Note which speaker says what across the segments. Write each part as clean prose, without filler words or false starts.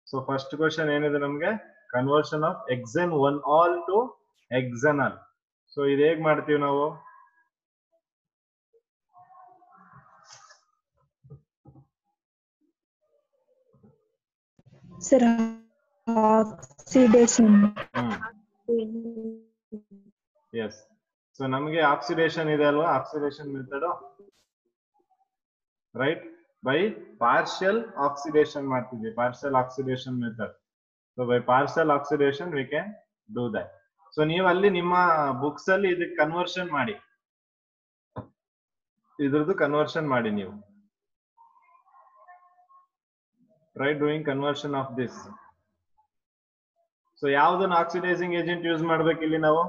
Speaker 1: So first question ಏನಿದೆ ನಮ್ಗೆ conversion of hexan 1 ol to hexanal. So ಇದು ಹೇಗ್ ಮಾಡ್ತೀವಿ ನಾವು?
Speaker 2: Sir, oxidation.
Speaker 1: Yes. So ನಮಗೆ ಆಕ್ಸಿಡೇಷನ್ ಇದೆ ಅಲ್ವಾ, oxidation method, right? By partial oxidation ಮಾಡ್ತಿದ್ವಿ, partial oxidation method. So by partial oxidation we can do that. So ನೀವು ಅಲ್ಲಿ ನಿಮ್ಮ ಬುಕ್ಸ್ ಅಲ್ಲಿ ಇದಕ್ಕೆ ಕನ್ವರ್ಷನ್ ಮಾಡಿ, ಇದ್ರದ್ದು ಕನ್ವರ್ಷನ್ ಮಾಡಿ ನೀವು. Try doing conversion of this. So ಯಾವ್ದನ್ನ ಆಕ್ಸಿಡೈಸಿಂಗ್ ಏಜೆಂಟ್ ಯೂಸ್ ಮಾಡ್ಬೇಕು ಇಲ್ಲಿ ನಾವು?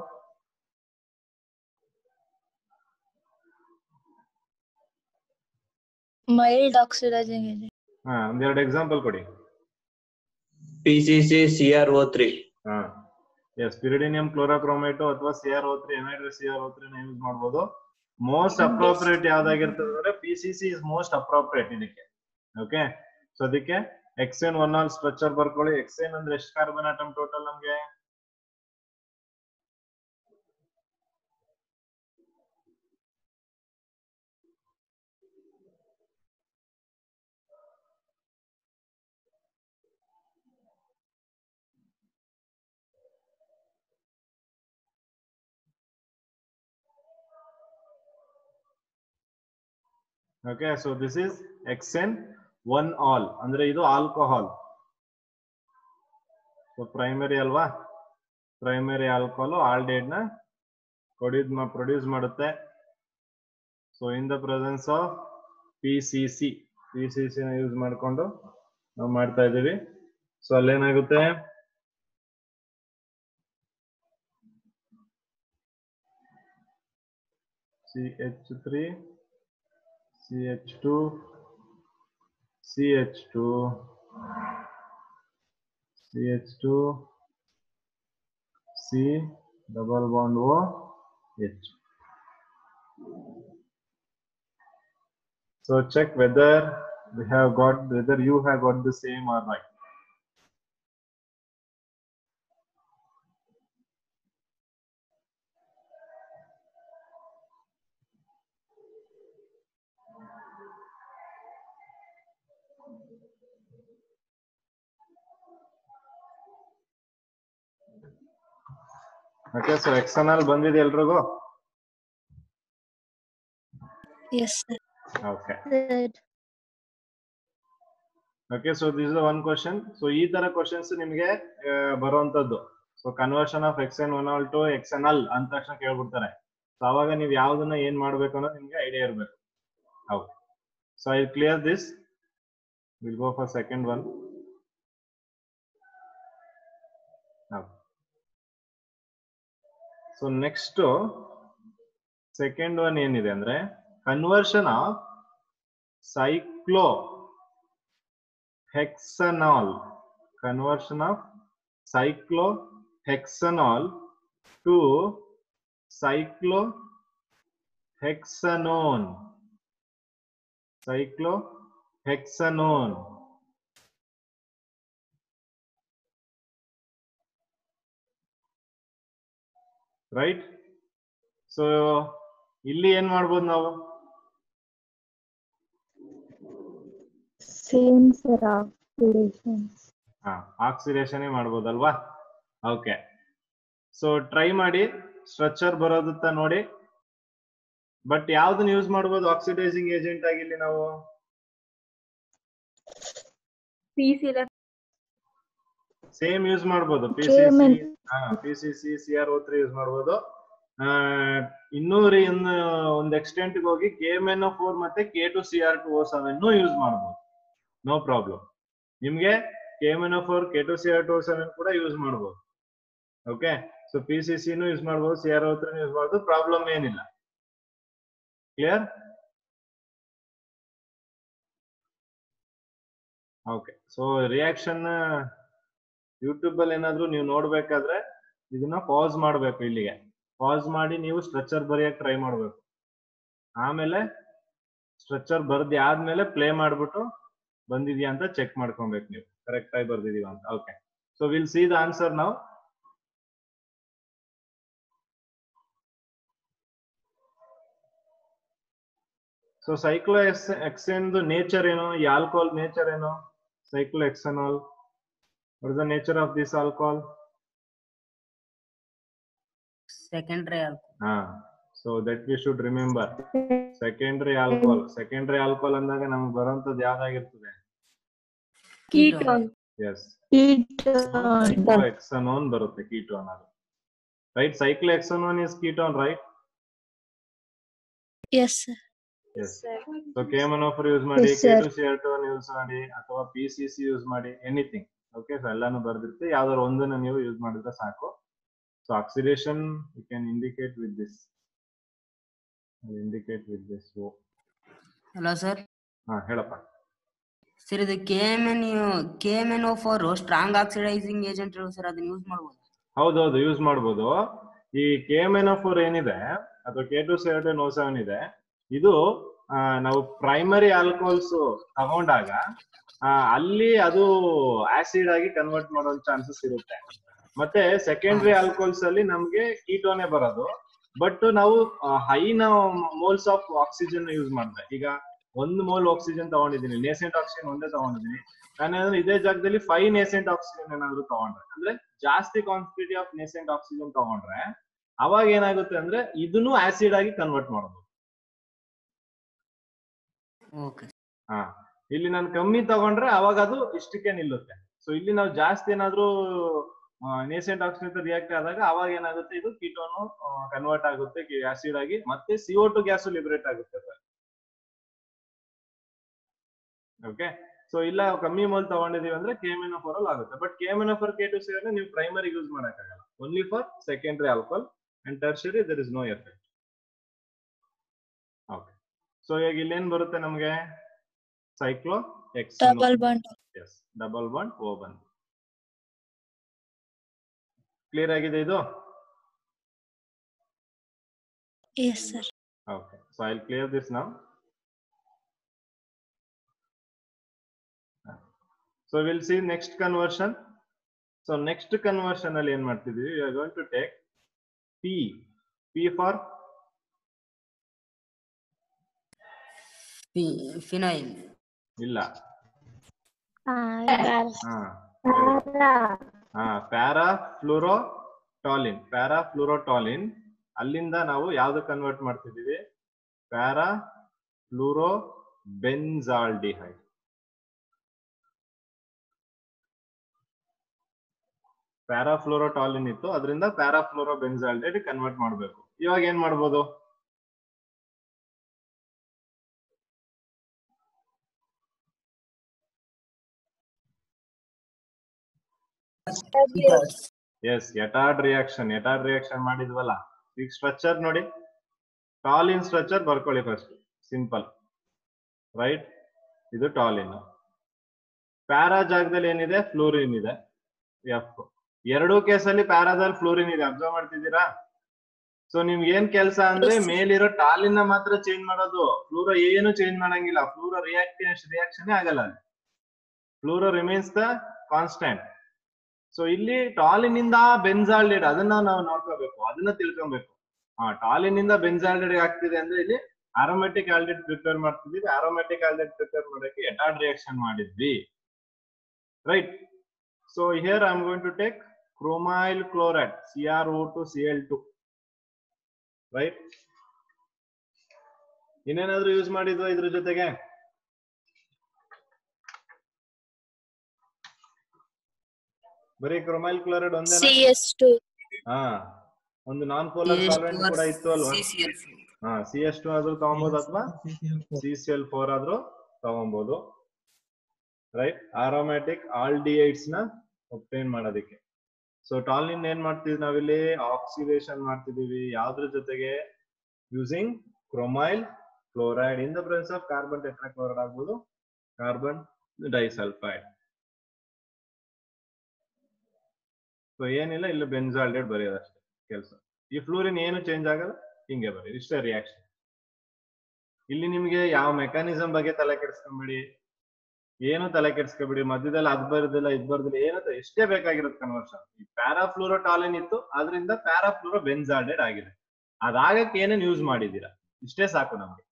Speaker 3: mild oxidizing agent.
Speaker 1: ಒಂದೆರಡು ಎಕ್ಸಾಂಪಲ್ ಕೊಡಿ.
Speaker 4: PCC CrO3.
Speaker 1: Yes, pyridinium chlorochromate ಅಥವಾ CrO3 ಎನೈಡ್ರಸ್ CrO3 ನ ಯೂಸ್ ಮಾಡಬಹುದು. ಮೋಸ್ಟ್ ಅಪ್ರೋಪ್ರಿಯೇಟ್ ಯಾವ್ದಾಗಿರ್ತದೆ ಅಂದ್ರೆ PCC ಇಸ್ ಮೋಸ್ಟ್ ಅಪ್ರೋಪ್ರಿಯೇಟ್ ಇದಕ್ಕೆ. ಓಕೆ, ಸೊ ಅದಕ್ಕೆ Xn 1 ಆಲ್ ಸ್ಟ್ರಕ್ಚರ್ ಬರ್ಕೊಳ್ಳಿ. Xn ಅಂದ್ರೆ ಎಷ್ಟು ಕಾರ್ಬನ್ ಆಟಮ್ ಟೋಟಲ್ ನಮ್ಗೆ? Okay, so this is Xn 1 ol ಅಂದ್ರೆ ಇದು ಆಲ್ಕೋಹಾಲ್. ಸೊ ಪ್ರೈಮರಿ ಅಲ್ವಾ, ಪ್ರೈಮರಿ ಆಲ್ಕೋಹಾಲ್ ಆಲ್ಡಿಹೈಡ್ ನ ಪ್ರೊಡ್ಯೂಸ್ ಮಾಡುತ್ತೆ. So in the presence of PCC ನ ಯೂಸ್ ಮಾಡ್ಕೊಂಡು ನಾವು ಮಾಡ್ತಾ ಇದೀವಿ. ಸೊ ಅಲ್ಲೇನಾಗುತ್ತೆ, CH3 CH2 CH2 CH2 C double bond O H. So check whether you have got the same or not. Okay, so external ಬಂದಿದೆ ಎಲ್ರಿಗೂ?
Speaker 3: Yes, sir.
Speaker 1: Okay.
Speaker 3: Good.
Speaker 1: Okay, so this is the one question. So ಈ ತರ questions ನಿಮಗೆ ಬರುವಂತದ್ದು. So conversion of Xn 1 ol to Xnl ಅಂತ ತಕ್ಷಣ ಕೇಳ್ಬಿಡ್ತಾರೆ. So ಅವಾಗ ನೀವು ಯಾವ್ದನ್ನ ಏನ್ ಮಾಡ್ಬೇಕು ಅನ್ನೋದು ನಿಮ್ಗೆ ಐಡಿಯಾ ಇರಬೇಕು. ಹೌದು. So I clear this. Will go for second one. So next second one ಏನಿದೆ ಅಂದ್ರೆ conversion of cyclohexanol, conversion of cyclohexanol to cyclohexanone. Right? So ಇಲ್ಲಿ ಏನ್ ಮಾಡ್ಬೋದು ನಾವು?
Speaker 2: Same sir, oxidation.
Speaker 1: ಆಕ್ಸಿಡೇಷನ್ ಮಾಡ್ಬೋದಲ್ವಾ? ಓಕೆ, ಸೊ ಟ್ರೈ ಮಾಡಿ ಸ್ಟ್ರಕ್ಚರ್ ಬರೋದತ್ತ ನೋಡಿ. ಬಟ್ ಯಾವ್ದನ್ನ ಯೂಸ್ ಮಾಡ್ಬೋದು ಆಕ್ಸಿಡೈಸಿಂಗ್ ಏಜೆಂಟ್ ಆಗಿ ಇಲ್ಲಿ ನಾವು? ಸೇಮ್ ಯೂಸ್ ಮಾಡ್ಬೋದು. PCC CrO3 ಯೂಸ್ ಮಾಡ್ಬೋದು. ಇನ್ನೂರಿ ಒಂದು ಎಕ್ಸ್ಟೆಂಟ್ ಹೋಗಿ KMnO4 ಮತ್ತೆ K2Cr2O7 ಯೂಸ್ ಮಾಡ್ಬೋದು. No problem. ನಿಮ್ಗೆ KMnO4 K2Cr2O7 ಕೂಡ ಯೂಸ್ ಮಾಡ್ಬೋದು. ಓಕೆ, ಸೊ PCC ಯೂಸ್ ಮಾಡ್ಬೋದು, CrO3 ಯೂಸ್ ಮಾಡ್ಬೋದು, ಪ್ರಾಬ್ಲಮ್ ಏನಿಲ್ಲ. Clear? Okay, so reaction YouTube ಅಲ್ಲಿ ಏನಾದ್ರು ನೀವು ನೋಡ್ಬೇಕಾದ್ರೆ ಇದನ್ನ ಪಾಸ್ ಮಾಡ್ಬೇಕು. ಇಲ್ಲಿಗೆ ಪಾಸ್ ಮಾಡಿ ನೀವು ಸ್ಟ್ರಕ್ಚರ್ ಬರೆಯಕ್ ಟ್ರೈ ಮಾಡ್ಬೇಕು. ಆಮೇಲೆ ಸ್ಟ್ರಕ್ಚರ್ ಬರ್ದಿ ಆದ್ಮೇಲೆ ಪ್ಲೇ ಮಾಡ್ಬಿಟ್ಟು ಬಂದಿದ್ಯಾ ಅಂತ ಚೆಕ್ ಮಾಡ್ಕೊಬೇಕು ನೀವು. ಕರೆಕ್ಟ್ ಆಗಿ ಬರ್ದಿದೀವಿ ಅಂತ. Okay, so will see the answer ನಾವು. ಸೊ ಸೈಕ್ಲೋಹೆಕ್ಸೇನ್ ನೇಚರ್ ಏನು, ಈ ಆಲ್ಕೋಹಾಲ್ ನೇಚರ್ ಏನು? ಸೈಕ್ಲೋಹೆಕ್ಸನಾಲ್, what is the nature of this alcohol?
Speaker 4: Secondary alcohol.
Speaker 1: So that we should remember. Secondary alcohol. Secondary alcohol ಅಂದಾಗ ನಮ್ಗೆ ಬರುವಂತದ್ದು ಯಾವ್ದಾಗಿರ್ತದೆ?
Speaker 2: Ketone.
Speaker 1: Yes.
Speaker 2: Ketone.
Speaker 1: Cyclohexanone ಬರುತ್ತೆ, ketone ಅದು. Right? Cyclohexanone is ketone, right?
Speaker 3: Yes, sir.
Speaker 1: Yes. So KMNO4 use ಮಾಡಿ,
Speaker 2: Yes, sir.
Speaker 1: K2CR2 use ಮಾಡಿ, ಅಥವಾ PCC use ಮಾಡಿ, ಎನಿಥಿಂಗ್. ಓಕೆ, ಸೊ ಎಲ್ಲಾನು ಬರ್ದಿರುತ್ತೆ, ಯಾವ್ದಾದ್ರು ಒಂದನ್ನ ನೀವು ಯೂಸ್ ಮಾಡಿದ್ರೆ ಸಾಕು. So oxidation you can indicate with this. Indicate with this.
Speaker 4: Hello sir.
Speaker 1: ಹೇಳಪ್ಪ.
Speaker 4: ಸರ್ ಇದು KMNO4 strong oxidizing agent sir, ಅದನ್ನ ಯೂಸ್ ಮಾಡಬಹುದು?
Speaker 1: ಹೌದೌದು, ಯೂಸ್ ಮಾಡಬಹುದು. ಈ KMNO4 ಏನಿದೆ ಅಥವಾ K2CR2O7 ಇದೆ, ಇದು ನಾವು ಪ್ರೈಮರಿ ಆಲ್ಕೋಹಾಲ್ಸ್ ತಗೊಂಡಾಗ ಅಲ್ಲಿ ಅದು ಆಸಿಡ್ ಆಗಿ ಕನ್ವರ್ಟ್ ಮಾಡೋ ಚಾನ್ಸಸ್ ಇರುತ್ತೆ. ಮತ್ತೆ ಸೆಕೆಂಡರಿ ಆಲ್ಕೋಹಾಲ್ಸ್ ಅಲ್ಲಿ ನಮ್ಗೆ ಕೀಟೋನೇ ಬರೋದು. ಬಟ್ ನಾವು high moles of oxygen use ಮಾಡಿದೆ. ಈಗ 1 ಮೋಲ್ ಆಕ್ಸಿಜನ್ ತಗೊಂಡಿದ್ದೀನಿ, ನೇಸೆಂಟ್ ಆಕ್ಸಿಜನ್ ಒಂದೇ ತಗೊಂಡಿದ್ದೀನಿ. ನಾನೇನಾದ್ರೂ ಇದೇ ಜಾಗದಲ್ಲಿ 5 ನೇಸೆಂಟ್ ಆಕ್ಸಿಜನ್ ಏನಾದ್ರು ತಗೊಂಡ್ರೆ, ಅಂದ್ರೆ ಜಾಸ್ತಿ ಕ್ವಾಂಟಿಟಿ ಆಫ್ ನೇಸೆಂಟ್ ಆಕ್ಸಿಜನ್ ತಗೊಂಡ್ರೆ, ಅವಾಗ ಏನಾಗುತ್ತೆ ಅಂದ್ರೆ ಇದನ್ನು ಆಸಿಡ್ ಆಗಿ ಕನ್ವರ್ಟ್ ಮಾಡೋದು.
Speaker 4: ಓಕೆ.
Speaker 1: ಇಲ್ಲಿ ನಾನು ಕಮ್ಮಿ ತಗೊಂಡ್ರೆ ಅವಾಗ ಅದು ಇಷ್ಟಕ್ಕೆ ನಿಲ್ಲುತ್ತೆ. ಸೊ ಇಲ್ಲಿ ನಾವು ಜಾಸ್ತಿ ಏನಾದ್ರೂ ನೇಸೆಂಟ್ ಆಕ್ಸಿಜನ್ ರಿಯಾಕ್ಟ್ ಆದಾಗ ಅವಾಗ ಏನಾಗುತ್ತೆ, ಇದು ಕೀಟೋನು ಕನ್ವರ್ಟ್ ಆಗುತ್ತೆ ಆಸಿಡ್ ಆಗಿ, ಮತ್ತೆ CO2 ಗ್ಯಾಸ್ ಲಿಬರೇಟ್ ಆಗುತ್ತೆ ಸರ್. ಓಕೆ, ಸೊ ಇಲ್ಲ ಕಮ್ಮಿ ಮೋಲ್ ತಗೊಂಡಿದೀವಿ ಅಂದ್ರೆ KMNO4 ಅಲ್ಲಿ ಆಗುತ್ತೆ. ಬಟ್ KMNO4 K2CR ನೀವು ಪ್ರೈಮರಿ ಯೂಸ್ ಮಾಡಕ್ಕಾಗಲ್ಲ, only for secondary alcohol and tertiary there is no effect. Okay, so ಈಗ ಇಲ್ಲೇನ್ ಬರುತ್ತೆ ನಮ್ಗೆ? Cyclohexanol.
Speaker 3: Double bond.
Speaker 1: Yes, double bond O ಬಂದು. ಕ್ಲಿಯರ್ ಆಗಿದೆ ಇದು?
Speaker 3: Yes, sir.
Speaker 1: Okay, so I'll clear this now. So we'll see next conversion. So next conversion ಅಲ್ಲಿ ಏನ್ ಮಾಡ್ತಿದೀವಿ? We are going to take P for
Speaker 4: phenyl.
Speaker 1: ಇಲ್ಲ. Parafluorotoluene. ಅಲ್ಲಿಂದ ನಾವು ಯಾವ್ದು ಕನ್ವರ್ಟ್ ಮಾಡ್ತಿದೀವಿ? ಪ್ಯಾರಾಫ್ಲೂರೋಬೆನ್ಜಾಲ್ಡಿಹೈಡ್. ಪ್ಯಾರಾಫ್ಲೂರೋಟಾಲಿನ್ ಇತ್ತು, ಅದರಿಂದ ಪ್ಯಾರಾಫ್ಲೂರೋಬೆನ್ಜಾಲ್ಡೈಡ್ ಕನ್ವರ್ಟ್ ಮಾಡಬೇಕು. ಇವಾಗ ಏನ್ ಮಾಡ್ಬೋದು? ಎಸ್, ಎಟಾರ್ಡ್ ರಿಯಾಕ್ಷನ್ ಮಾಡಿದ್ವಲ್ಲ. ಈಗ ಸ್ಟ್ರಕ್ಚರ್ ನೋಡಿ, ಟಾಲಿನ್ ಸ್ಟ್ರಕ್ಚರ್ ಬರ್ಕೊಳ್ಳಿ ಫಸ್ಟ್, ಸಿಂಪಲ್ ರೈಟ್. ಇದು ಟಾಲಿನ್. ಪ್ಯಾರಾ ಜಾಗದಲ್ಲಿ ಏನಿದೆ? ಫ್ಲೂರಿನ್ ಇದೆ, F. ಎರಡೂ ಕೇಸಲ್ಲಿ ಪ್ಯಾರಾದಲ್ಲಿ ಫ್ಲೂರಿನ್ ಇದೆ, ಅಬ್ಸರ್ವ್ ಮಾಡ್ತಿದ್ದೀರಾ? ಸೊ ನಿಮ್ಗೆ ಏನ್ ಕೆಲಸ ಅಂದ್ರೆ, ಮೇಲಿರೋ ಟಾಲಿನ್ ಮಾತ್ರ ಚೇಂಜ್ ಮಾಡೋದು, ಫ್ಲೂರೋ ಏನು ಚೇಂಜ್ ಮಾಡಂಗಿಲ್ಲ. ಫ್ಲೂರೋ ರಿಯಾಕ್ಷನ್ ಆಗಲ್ಲ, fluoro remains the constant. So ಇಲ್ಲಿ ಟಾಲಿನ್ ಇಂದ ಬೆನ್ಜಾಲ್ಡೈಡ್, ಅದನ್ನ ನಾವು ನೋಡ್ಕೋಬೇಕು, ಅದನ್ನ ತಿಳ್ಕೊಬೇಕು. ಟಾಲಿನ್ ಇಂದ ಬೆನ್ಜಾಲ್ಡೈಡ್ ಆಗ್ತಿದೆ ಅಂದ್ರೆ ಇಲ್ಲಿ ಆರೋಮ್ಯಾಟಿಕ್ ಆಲ್ಡಿಹೈಡ್ ಪ್ರಿಪೇರ್ ಮಾಡ್ತಿದ್ವಿ. ಆರೋಮ್ಯಾಟಿಕ್ ಆಲ್ಡಿಹೈಡ್ ಪ್ರಿಪೇರ್ ಮಾಡೋಕೆ ಎಟಾರ್ಡ್ ರಿಯಾಕ್ಷನ್ ಮಾಡಿದ್ವಿ, right. So here I am going to take chromyl chloride, CrO2Cl2, right. ಇನ್ನೇನಾದ್ರೂ ಯೂಸ್ ಮಾಡಿದ್ವಾ ಇದ್ರ ಜೊತೆಗೆ? ಬರೀ ಕ್ರೋಮೈಲ್ ಕ್ಲೋರೈಡ್ ಒಂದೇ?
Speaker 3: CS2.
Speaker 1: ಒಂದು ನಾನ್ ಪೋಲಾರ್ ಸಾಲ್ವೆಂಟ್ ಕೂಡ ಇತ್ತು ಅಲ್ವಾ? CS2 ಆದ್ರೂ ತಗೊಬಹುದು, ಅಥವಾ CCl4 ಆದ್ರೂ ತಗೊಬಹುದು, ರೈಟ್. ಆರೋಮ್ಯಾಟಿಕ್ ಆಲ್ಡಿಹೈಡ್ಸ್ ನ ಒಬ್ಟೈನ್ ಮಾಡೋದಕ್ಕೆ. ಸೊ ಟಾಲಿನ್ ಏನ್ ಮಾಡ್ತಿದ್ವಿ ನಾವಿಲ್ಲಿ? ಆಕ್ಸಿಡೇಷನ್ ಮಾಡ್ತಿದೀವಿ. ಯಾವ್ದ್ರ ಜೊತೆಗೆ? Using chromyl chloride in the presence of carbon tetrachloride ಆಗ್ಬೋದು, ಕಾರ್ಬನ್ ಡೈಸಲ್ಫೈಡ್. ಸೊ ಏನಿಲ್ಲ, ಇಲ್ಲಿ ಬೆನ್ಜಾಲ್ಡೈಡ್ ಬರೆಯೋದಷ್ಟೇ ಕೆಲಸ. ಈ ಫ್ಲೂರಿನ್ ಏನು ಚೇಂಜ್ ಆಗಲ್ಲ, ಹಿಂಗೆ ಬರೀ, ಇಷ್ಟೇ ರಿಯಾಕ್ಷನ್. ಇಲ್ಲಿ ನಿಮ್ಗೆ ಯಾವ ಮೆಕ್ಯಾನಿಸಮ್ ಬಗ್ಗೆ ತಲೆ ಕೆಡಿಸ್ಕೊಂಬಿಡಿ. ಏನು ತಲೆ ಕೆಡ್ಸ್ಕೊಬಿಡಿ, ಮಧ್ಯದಲ್ಲಿ ಅದ್ ಬರೋದಿಲ್ಲ ಇದ್ ಬರೋದಿಲ್ಲ, ಏನಂತ ಎಷ್ಟೇ ಬೇಕಾಗಿರೋದು ಕನ್ವರ್ಷನ್. ಈ ಪ್ಯಾರಾಫ್ಲೂರೋಟಾಲಿನ್ ಇತ್ತು, ಅದರಿಂದ ಪ್ಯಾರಾಫ್ಲೂರೋ ಬೆನ್ಸಾಲ್ಡೇಟ್ ಆಗಿದೆ. ಅದಾಗಕ್ಕೆ ಏನೇನ್ ಯೂಸ್ ಮಾಡಿದೀರಾ ಇಷ್ಟೇ ಸಾಕು ನಮ್ಗೆ.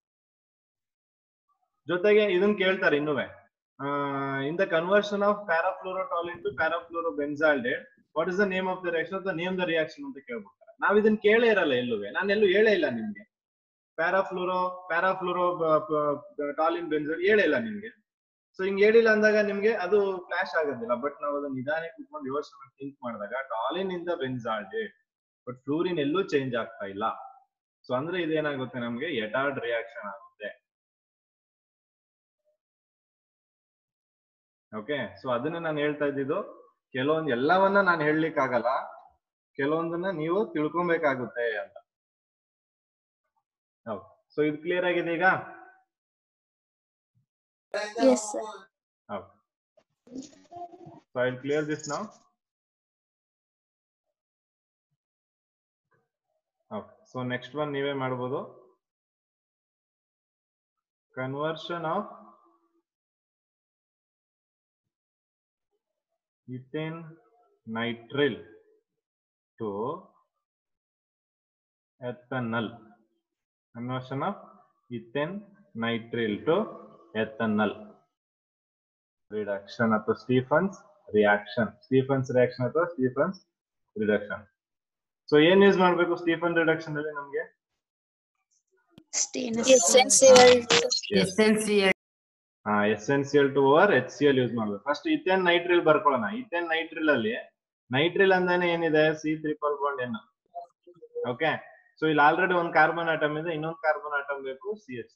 Speaker 1: ಜೊತೆಗೆ ಇದನ್ನ ಕೇಳ್ತಾರೆ ಇನ್ನುವೆ, in the conversion of parafluorotoluene to parafluorobenzaldehyde what is the name of the reaction ಅಥವಾ ನೇಮ್ ದ ರಿಯಾಕ್ಷನ್ ಅಂತ ಕೇಳ್ಬಿಡ್ತಾರೆ. ನಾವ್ ಇದನ್ನ ಕೇಳೇ ಇರಲ್ಲ ಎಲ್ಲುವೆ, ನಾನು ಎಲ್ಲೂ ಹೇಳೇ ಇಲ್ಲ ನಿಮ್ಗೆ. ಪ್ಯಾರಾಫ್ಲೂರೋ ಟಾಲಿನ್ ಬೆನ್ಸಾಲ್ ಹೇಳೇ ಇಲ್ಲ ನಿಮ್ಗೆ. ಸೊ ಹಿಂಗ್ ಹೇಳಿಲ್ಲ ಅಂದಾಗ ನಿಮ್ಗೆ ಅದು ಫ್ಲಾಶ್ ಆಗೋದಿಲ್ಲ. ಬಟ್ ನಾವು ಅದನ್ನ ನಿಧಾನಕ್ಕೆ ಕುತ್ಕೊಂಡು ಯೋಚನೆ ಥಿಂಕ್ ಮಾಡಿದಾಗ ಟಾಲಿನ್ ಇಂದ ಬೆನ್ಸಾಲ್ಡೇಟ್, ಬಟ್ ಫ್ಲೂರಿನ್ ಎಲ್ಲೂ ಚೇಂಜ್ ಆಗ್ತಾ ಇಲ್ಲ. ಸೊ ಅಂದ್ರೆ ಇದೇನಾಗುತ್ತೆ, ನಮ್ಗೆ ಎಟಾರ್ಡ್ ರಿಯಾಕ್ಷನ್ ಆಗುತ್ತೆ. ಓಕೆ, ಸೊ ಅದನ್ನ ನಾನು ಹೇಳ್ತಾ ಇದ್ದಿದ್ದು, ಕೆಲವೊಂದು ಎಲ್ಲವನ್ನ ನಾನು ಹೇಳಲಿಕ್ಕೆ ಆಗಲ್ಲ, ಕೆಲವೊಂದನ್ನ ನೀವು ತಿಳ್ಕೊಬೇಕಾಗುತ್ತೆ ಅಂತ. ಹೌದು, ಸೊ ಇದು ಕ್ಲಿಯರ್ ಆಗಿದೆ ಈಗ?
Speaker 3: Yes, sir.
Speaker 1: Okay. So I'll clear this now. Okay. So next one ನೀವೇ ಮಾಡಬಹುದು. Conversion of ethane nitrile to ethanol. Conversion of ethane nitrile to ethanol. Reduction ಅಥವಾ Stefan's reaction. Stefan's reaction ಅಥವಾ Stefan's reduction. So ಏನ್ use ಮಾಡಬೇಕು Stephen reduction ಅಲ್ಲಿ ನಮಗೆ? Essential to over HCl use ಮಾಡಬೇಕು. First ethane nitrile ಬರ್ಕೊಳ್ಳೋಣ. Ethane nitrile ಅಲ್ಲಿ nitrile ಅಂದಾನೆ ಏನಿದೆ, C3 bond N. Okay, so ಇಲ್ಲಿ ಆಲ್ರೆಡಿ ಒಂದು ಕಾರ್ಬನ್ ಆಟಮ್ ಇದೆ, ಇನ್ನೊಂದು ಕಾರ್ಬನ್ ಆಟಮ್ ಬೇಕು, CH3.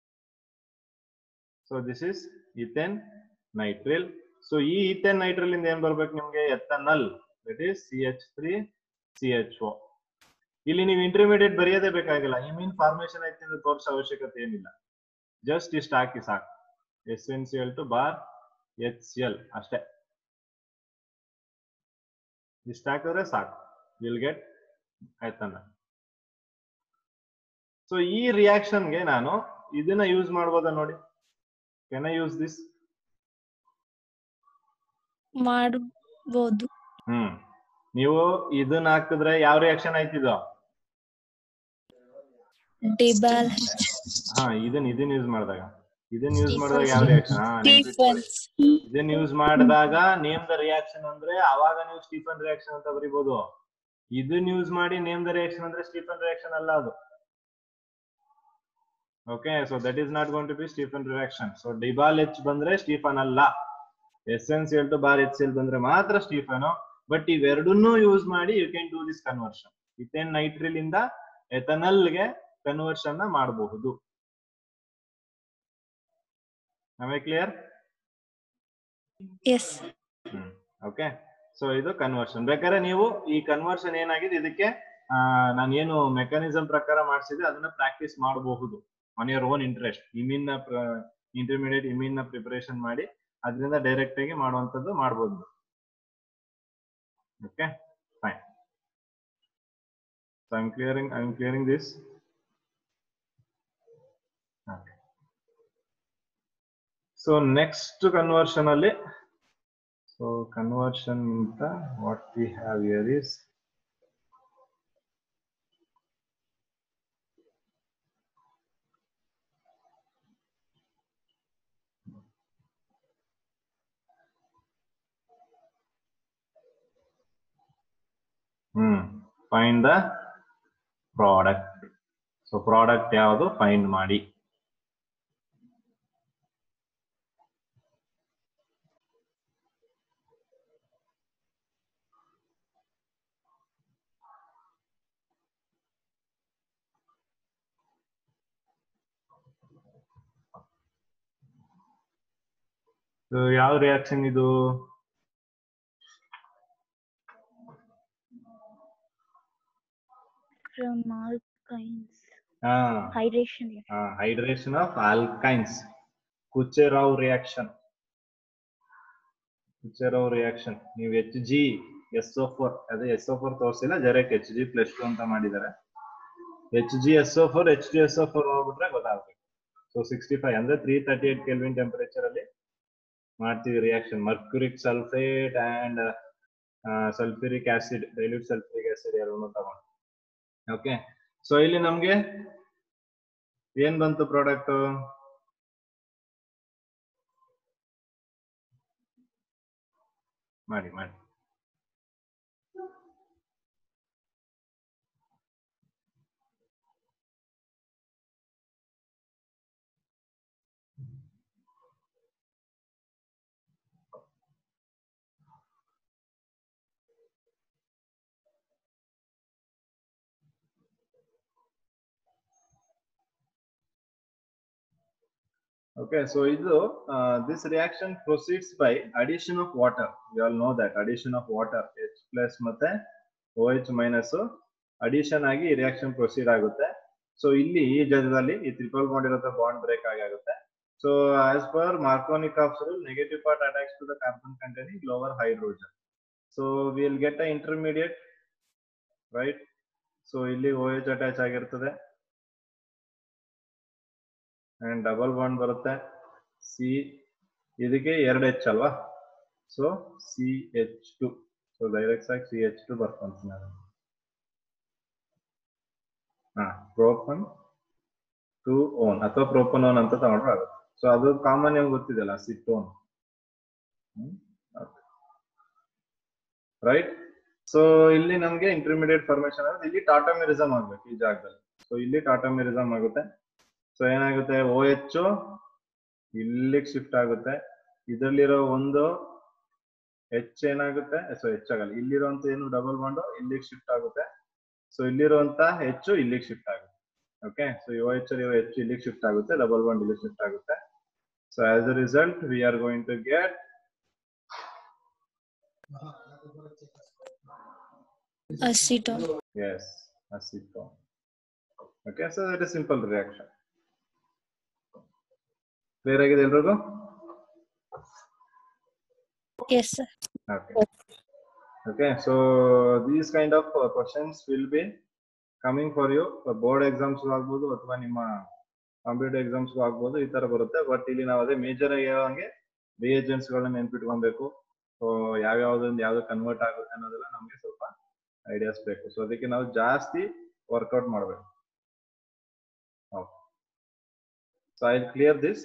Speaker 1: So this is ethane nitrile. So ಈ ಇಥೇನ್ ನೈಟ್ರಿಲ್ ಇಂದ ಏನ್ ಬರ್ಬೇಕು ನಿಮ್ಗೆ? Ethanal, that is CH3CHO. ಇಲ್ಲಿ ನೀವು ಇಂಟರ್ಮೀಡಿಯೇಟ್ ಬರೆಯೋದೇ ಬೇಕಾಗಿಲ್ಲ, ಇಮೀನ್ ಫಾರ್ಮೇಶನ್ ಐತಿ ಅಂತ ತೋರಿಸೋ ಅವಶ್ಯಕತೆ ಏನಿಲ್ಲ. ಜಸ್ಟ್ ಇಷ್ಟ ಹಾಕಿ ಸಾಕು, ಎಸೆನ್ಸಿಯಲ್ ಟು ಬಾರ್ HCl ಅಷ್ಟೇ. ಇಷ್ಟ ಹಾಕಿದ್ರೆ ಸಾಕು, ವಿಲ್ ಗೆಟ್ ಎಥನಲ್. ಸೊ ಈ ರಿಯಾಕ್ಷನ್ಗೆ ನಾನು ಇದನ್ನ ಯೂಸ್ ಮಾಡ್ಬೋದಾ ನೋಡಿ? Can I use this?
Speaker 3: ಮಾಡಬಹುದು.
Speaker 1: ನೀವು ಇದನ್ನ ಹಾಕಿದ್ರೆ ಯಾವ ರಿಯಾಕ್ಷನ್ ಆಯ್ತಿದ್ದು? ಇದನ್ನ ಯೂಸ್ ಮಾಡಿದಾಗ ಯಾವ ರಿಯಾಕ್ಷನ್? ಇದನ್ನ ಯೂಸ್ ಮಾಡಿದಾಗ ನೇಮ್ ದ ರಿಯಾಕ್ಷನ್ ಅಂದ್ರೆ ಅವಾಗ ನೀವು ಸ್ಟೀಫನ್ ರಿಯಾಕ್ಷನ್ ಅಂತ ಬರೀಬಹುದು. ಇದನ್ನ ಯೂಸ್ ಮಾಡಿ ನೇಮ್ ದ ರಿಯಾಕ್ಷನ್ ಅಂದ್ರೆ ಸ್ಟೀಫನ್ ರಿಯಾಕ್ಷನ್ ಅಲ್ಲ ಅದು. Okay, so that is not going to be Stephen reaction. So DIBAL H ಬಂದ್ರೆ ಸ್ಟೀಫನ್ ಅಲ್ಲ, ಎಸೆನ್ಸಿಯಲ್ ಟು ಬಾರ್ HCl ಬಂದ್ರೆ ಮಾತ್ರ ಸ್ಟೀಫನ್. ಬಟ್ ಇವೆರಡನ್ನೂ ಯೂಸ್ ಮಾಡಿ you can do this conversion. Ethane nitrile ಇಂದ ಎಥನಲ್ ಗೆ ಕನ್ವರ್ಷನ್ ಮಾಡಬಹುದು. ನಮಗೆ ಕ್ಲಿಯರ್?
Speaker 3: ಎಸ್.
Speaker 1: ಓಕೆ, ಸೊ ಇದು ಕನ್ವರ್ಷನ್. ಬೇಕಾದ್ರೆ ನೀವು ಈ ಕನ್ವರ್ಷನ್ ಏನಾಗಿದೆ ಇದಕ್ಕೆ ನಾನು ಏನು ಮೆಕ್ಯಾನಿಸಮ್ ಪ್ರಕಾರ ಮಾಡಿಸಿದೆ ಅದನ್ನ ಪ್ರಾಕ್ಟೀಸ್ ಮಾಡಬಹುದು on your own interest. Imine intermediate imine preparation ಮಾಡಿ ಅದರಿಂದ ಡೈರೆಕ್ಟ್ ಆಗಿ ಮಾಡುವಂತದ್ದು ಮಾಡಬಹುದು. Okay, fine. So I'm clearing this. Okay. So next conversion alli, so conversion inta what we have here is find the product. So product ಯಾವುದು find ಮಾಡಿ. So ಯಾವ reaction ಇದು?
Speaker 2: From alkynes.
Speaker 1: Hydration of alkynes. Kucherov reaction. ನೀವು HgSO4 ಅದೇ SO4 ತೋರಿಸಿಲ್ಲ, direct Hg+2 ಅಂತ ಮಾಡಿದ್ದಾರೆ. HgSO4 H2SO4 ಹೋಗ್ಬಿಟ್ರೆ ಗೊತ್ತಾಗುತ್ತೆ. ಸೊ 65 ಅಂದ್ರೆ 338 ಕೆಲ್ವಿನ್ ಟೆಂಪರೇಚರ್ ಅಲ್ಲಿ ಮಾಡ್ತೀವಿ reaction mercuric sulphate and sulphuric acid dilute sulphuric acid ಎರಡನ್ನೂ ತಗೊಂಡು. ಓಕೆ, ಸೊ ಇಲ್ಲಿ ನಮ್ಗೆ ಏನ್ ಬಂತು ಪ್ರಾಡಕ್ಟ್? ಮಾಡಿ ಮಾಡಿ Okay, so this reaction proceeds by addition of water. You all know that addition of water, H plus ಮತ್ತೆ OH minus addition ಆಗಿ reaction proceed ಆಗುತ್ತೆ. So ಇಲ್ಲಿ ಈ ಜಾಗದಲ್ಲಿ ಈ ಟ್ರಿಪಲ್ ಬಾಂಡ್ ಇರುತ್ತೆ, ಬಾಂಡ್ ಬ್ರೇಕ್ ಆಗುತ್ತೆ. So as per Markovnikov's rule, negative part attached to the carbon containing lower hydrogen. So we will get an intermediate, right? So ಇಲ್ಲಿ OH attach ಆಗಿರ್ತದೆ and double bond ಬರುತ್ತೆ. C ಇದಕ್ಕೆ 2 H ಅಲ್ವಾ, so CH2, so direct ಆಗಿ CH2 ಬರ್ಕೊಂತೀನಿ ನಾನು. ಪ್ರೋಪನ್ 2-on ಅಥವಾ ಪ್ರೋಪನೋನ್ ಅಂತ ತಗೊಂಡ್ರೆ ಆಗುತ್ತೆ. ಸೊ ಅದು ಕಾಮನ್ ಆಗಿ ಗೊತ್ತಿದೆಯಲ್ಲ, ಅಸಿಟೋನ್, ರೈಟ್? ಸೊ ಇಲ್ಲಿ ನಮ್ಗೆ ಇಂಟರ್ಮೀಡಿಯೇಟ್ ಫಾರ್ಮೇಶನ್ ಆಗುತ್ತೆ. ಇಲ್ಲಿ ಟಾಟಮಿರಿಸಮ್ ಆಗ್ಬೇಕು ಈ ಜಾಗದಲ್ಲಿ. ಸೊ ಇಲ್ಲಿ ಟಾಟಮಿರಿಸಮ್ ಆಗುತ್ತೆ. ಸೊ ಏನಾಗುತ್ತೆ, OH ಇಲ್ಲಿಗೆ ಶಿಫ್ಟ್ ಆಗುತ್ತೆ. ಇದರಲ್ಲಿರೋ ಒಂದು H ಏನಾಗುತ್ತೆ, ಸೊ H ಆಗಲ್ಲ, ಇಲ್ಲಿರುವಂತ ಏನು ಡಬಲ್ ಬಾಂಡ್ ಇಲ್ಲಿಗೆ ಶಿಫ್ಟ್ ಆಗುತ್ತೆ. ಸೊ ಇಲ್ಲಿರುವಂತ H ಇಲ್ಲಿಗೆ ಶಿಫ್ಟ್ ಆಗುತ್ತೆ. ಓಕೆ, ಸೊ OH H ಇಲ್ಲಿಗೆ ಶಿಫ್ಟ್ ಆಗುತ್ತೆ, ಡಬಲ್ ಬಾಂಡ್ ಇಲ್ಲಿಗೆ ಶಿಫ್ಟ್ ಆಗುತ್ತೆ. So as a result we are going to get
Speaker 3: acetone.
Speaker 1: yes, acetone. Okay, so that is simple reaction. Clear ಆಗಿದೆ ಎಲ್ರಿಗೂ?
Speaker 3: Yes, sir.
Speaker 1: Okay. Okay, so these kind of questions will be coming for you board exams ಆಗಬಹುದು ಅಥವಾ ನಿಮ್ಮ computer exams ಆಗಬಹುದು, ಈ ತರ ಬರುತ್ತೆ. But ಇಲ್ಲಿ ನಾವು ಅದೇ ಮೇಜರ್ ಆಗಿ ಹೇಳೋಂಗೆ ರಿಯೇಜೆಂಟ್ಸ್ ಗಳನ್ನ ನೆನ್ಪಿಟ್ಕೊಬೇಕು. ಸೊ ಯಾವ್ಯಾವ್ದೊಂದು ಯಾವ್ದು ಕನ್ವರ್ಟ್ ಆಗುತ್ತೆ ಅನ್ನೋದೆಲ್ಲ ನಮ್ಗೆ ಸ್ವಲ್ಪ ಐಡಿಯಾಸ್ ಬೇಕು. ಸೊ ಅದಕ್ಕೆ ನಾವು ಜಾಸ್ತಿ ವರ್ಕೌಟ್ ಮಾಡಬೇಕು. Okay, so I will clear this.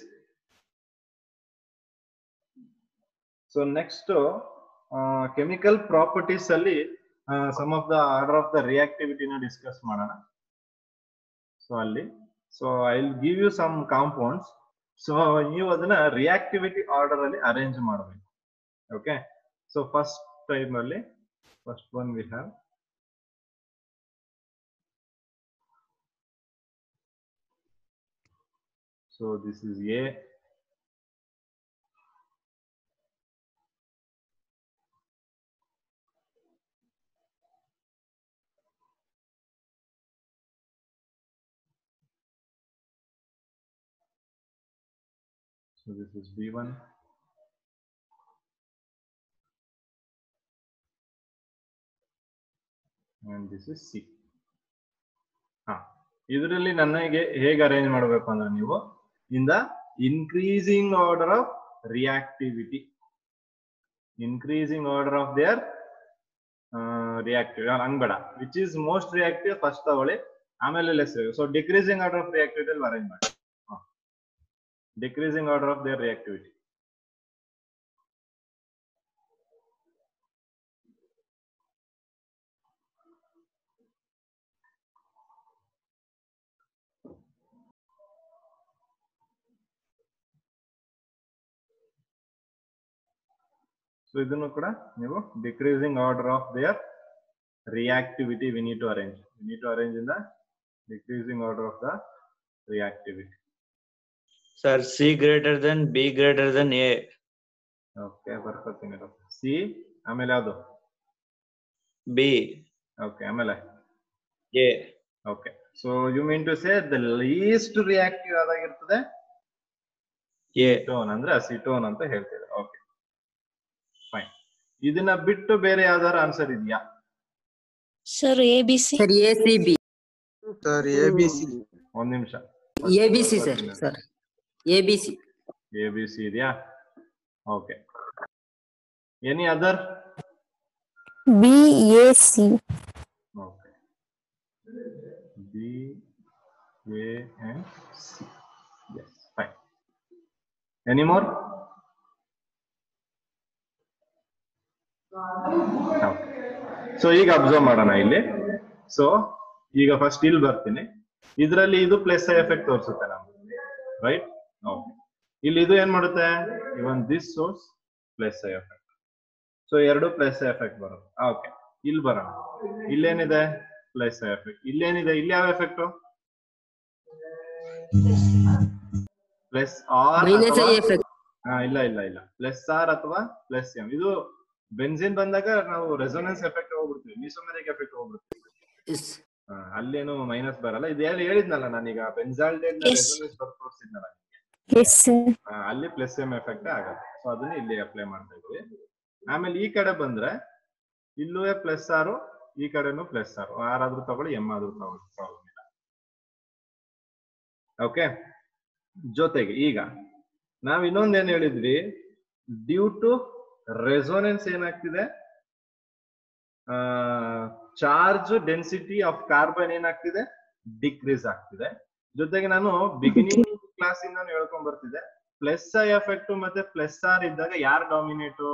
Speaker 1: So next chemical properties ಅಲ್ಲಿ some of the order of the ರಿಯಾಕ್ಟಿವಿಟಿನ ಡಿಸ್ಕಸ್ ಮಾಡೋಣ. ಸೊ ಅಲ್ಲಿ I will give you some compounds. So ನೀವು ಅದನ್ನ ರಿಯಾಕ್ಟಿವಿಟಿ ಆರ್ಡರ್ ಅಲ್ಲಿ ಅರೇಂಜ್ ಮಾಡಬೇಕು. ಓಕೆ, ಸೊ ಫಸ್ಟ್ ಟೈಮ್ ಅಲ್ಲಿ first one we have so this is A, so this is B1, and this is C. ಇದರಲ್ಲಿ ನನಗೆ ಹೇಗೆ arrange ಮಾಡಬೇಕು ಅಂದ್ರೆ, ನೀವು in the increasing order of reactivity, increasing order of their reactivity ಹಂಗಬೇಡ, which is most reactive first ತಗೊಳ್ಳಿ, ಆಮೇಲೆ less. So decreasing order of reactivity ಅಲ್ಲಿ arrange ಮಾಡಿ. Decreasing order of their reactivity. So ಇದನ್ನು ಕೂಡ ನೀವು decreasing order of their reactivity we need to arrange. We need to arrange in the decreasing order of the reactivity.
Speaker 5: Sir, C greater than B greater than A.
Speaker 1: Okay, ಬರ್ಕೊತೀನಿ. C ಆಮೇಲೆ ಯಾವುದು?
Speaker 5: B.
Speaker 1: Okay, ಆಮೇಲೆ
Speaker 5: A.
Speaker 1: Okay, so you mean to say the least reactive ಯಾವ್ದಾಗಿರ್ತದೆ?
Speaker 5: A.
Speaker 1: acetone ಅಂದ್ರೆ acetone ಅಂತ ಹೇಳ್ತೀರಾ. Okay, fine. ಇದನ್ನ ಬಿಟ್ಟು ಬೇರೆ ಯಾವ್ದಾರ ಆನ್ಸರ್ ಇದೆಯಾ?
Speaker 3: Sir, ABC.
Speaker 4: Sir ACB.
Speaker 6: Sir ABC.
Speaker 1: ಒಂದ್ ನಿಮಿಷ.
Speaker 4: ABC sir. Sir ABC.
Speaker 1: ABC ಇದೆಯಾ? Okay. Any other?
Speaker 3: BAC.
Speaker 1: Okay. B, A, and C. Yes, fine. Any more? Okay. So ಈಗ ಅಬ್ಸರ್ವ್ ಮಾಡೋಣ ಇಲ್ಲಿ. ಸೊ ಈಗ ಫಸ್ಟ್ ಇಲ್ಲಿ ಬರ್ತೀನಿ. ಇದರಲ್ಲಿ ಇದು ಪ್ಲಸ್ ಐ ಎಫೆಕ್ಟ್ ತೋರಿಸುತ್ತೆ ನಮ್ಗೆ, ರೈಟ್? ಓಕೆ. ಇಲ್ಲಿ ಇದು ಏನ್ ಮಾಡುತ್ತೆ? Even this source plus I effect. So ಎರಡು ಪ್ಲಸ್ ಐ ಎಫೆಕ್ಟ್ ಬರುತ್ತೆ. ಓಕೆ, ಇಲ್ಲಿ ಬರೋಣ. ಇಲ್ಲೇನಿದೆ? Plus I effect. ಇಲ್ಲೇನಿದೆ? ಇಲ್ಲಿ ಯಾವ ಎಫೆಕ್ಟ್? ಪ್ಲಸ್ ಆರ್ ಇಲ್ಲ ಇಲ್ಲ ಇಲ್ಲ, ಪ್ಲಸ್ ಆರ್ ಅಥವಾ ಪ್ಲಸ್ ಎಂ. ಇದು ಬೆನ್ಸಿನ್ ಬಂದಾಗ ನಾವು ರೆಸೊನೆನ್ಸ್ ಎಫೆಕ್ಟ್ ಹೋಗ್ಬಿಡ್ತೀವಿ, ಮಿಸೋಮೆರಿಕ್ ಎಫೆಕ್ಟ್ ಹೋಗ್ಬಿಡ್ತೀವಿ. ಅಲ್ಲೇನು ಮೈನಸ್ ಬರಲ್ಲ. ಇದು ಹೇಳಿದ್ನಲ್ಲ ನಾನೀಗ, ಬೆನ್ಸಾಲ್ಡೇಟ್ ರೆಸೊನೆನ್ಸ್ ತೋರಿಸಿದ್ನಲ್ಲ, ಅಲ್ಲಿ ಪ್ಲಸ್ ಎಂ ಎಫೆಕ್ಟ್ ಆಗತ್ತೆ. ಸೊ ಅದನ್ನ ಇಲ್ಲಿ ಅಪ್ಲೈ ಮಾಡ್ತಾ ಇದ್ವಿ. ಆಮೇಲೆ ಈ ಕಡೆ ಬಂದ್ರೆ ಇಲ್ಲೂ ಪ್ಲಸ್ ಆರು, ಈ ಕಡೆನು ಪ್ಲಸ್ ಆರು. ಆರ್ ಆದ್ರೂ ತಗೊಳ್ಳಿ, ಎಂ ಆದ್ರೂ ತಗೊಳ್ಳಿ, ಪ್ರಾಬ್ಲಮ್ ಇಲ್ಲ. ಓಕೆ. ಜೊತೆಗೆ ಈಗ ನಾವ್ ಇನ್ನೊಂದೇನ್ ಹೇಳಿದ್ವಿ, ಡ್ಯೂ ಟು ರೆಸೋನೆನ್ಸ್ ಏನಾಗ್ತಿದೆ, ಚಾರ್ಜ್ ಡೆನ್ಸಿಟಿ ಆಫ್ ಕಾರ್ಬನ್ ಏನಾಗ್ತಿದೆ? ಡಿಕ್ರೀಸ್ ಆಗ್ತಿದೆ. ಜೊತೆಗೆ ನಾನು ಬಿಗಿನಿಂಗ್ ಕ್ಲಾಸ್ ಇಂದ ಹೇಳ್ಕೊಂಡ್ ಬರ್ತಿದ್ದೆ, ಪ್ಲಸ್ ಐ ಎಫೆಕ್ಟ್ ಮತ್ತೆ ಪ್ಲಸ್ ಆರ್ ಇದ್ದಾಗ ಯಾರು ಡಾಮಿನೇಟು?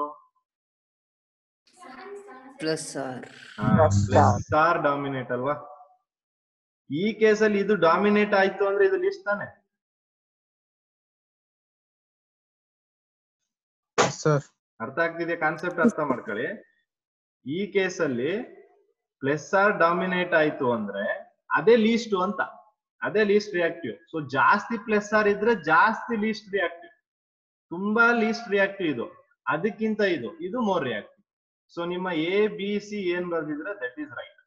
Speaker 4: ಪ್ಲಸ್ ಆರ್
Speaker 1: ಡಾಮಿನೇಟ್ ಅಲ್ವಾ? ಈ ಕೇಸಲ್ಲಿ ಇದು ಡಾಮಿನೇಟ್ ಆಯ್ತು ಅಂದ್ರೆ ಇದು ಲಿಸ್ಟ್ ತಾನೆ?
Speaker 6: ಸರ್
Speaker 1: ಅರ್ಥ ಆಗ್ತಿದೆ? ಕಾನ್ಸೆಪ್ಟ್ ಅರ್ಥ ಮಾಡ್ಕೊಳ್ಳಿ. ಈ ಕೇಸಲ್ಲಿ ಪ್ಲಸ್ ಆರ್ ಡಾಮಿನೇಟ್ ಆಯ್ತು ಅಂದ್ರೆ ಅದೇ ಲೀಸ್ಟ್ ಅಂತ, ಅದೇ ಲೀಸ್ಟ್ ರಿಯಾಕ್ಟಿವ್. ಸೊ ಜಾಸ್ತಿ ಪ್ಲಸ್ ಆರ್ ಇದ್ರೆ ಜಾಸ್ತಿ ಲೀಸ್ಟ್ ರಿಯಾಕ್ಟಿವ್, ತುಂಬಾ ಲೀಸ್ಟ್ ರಿಯಾಕ್ಟಿವ್ ಇದು. ಅದಕ್ಕಿಂತ ಇದು ಮೋರ್ ರಿಯಾಕ್ಟಿವ್. ಸೊ ನಿಮ್ಮ ಎ ಬಿ ಸಿ ಏನ್ ಬರ್ದಿದ್ರೆ ದಟ್ ಈಸ್ ರೈಟ್.